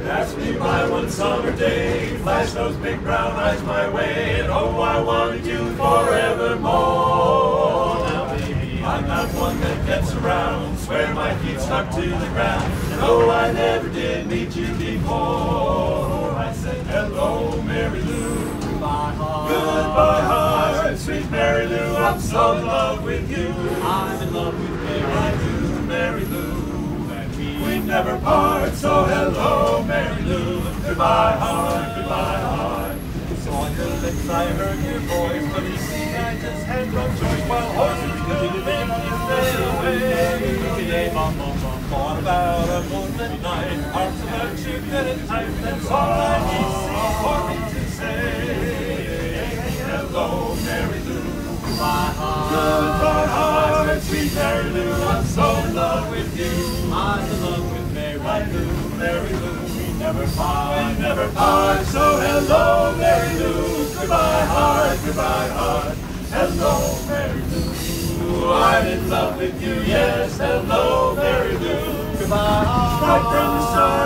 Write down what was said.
Pass me by one summer day, flash those big brown eyes my way, and oh, I wanted you forevermore. Now baby, I'm not one that gets around, swear my feet stuck to the ground, and oh, I never did meet you before. I said, hello, Mary Lou. Goodbye, heart, sweet Mary Lou, I'm so in love with you. I'm in love with Mary. I do, Mary Lou. We never part, so hello, Mary Lou. Goodbye, heart, goodbye, heart. So on your lips I heard your voice, but you see I just had no choice. While horses could make you fade away. Thought about a moonlit night, arms about you good and tight. That's all I need for me to say. Hello, Mary Lou. Goodbye, heart. Goodbye, heart, sweet Mary Lou. I'm so in love with you. I'm in love with Mary Lou, Mary Lou. We never part, so hello, Mary Lou. Goodbye, heart, goodbye, heart. Hello, Mary Lou. I'm in love with you, yes, hello, Mary Lou. Goodbye, heart. Right from the start.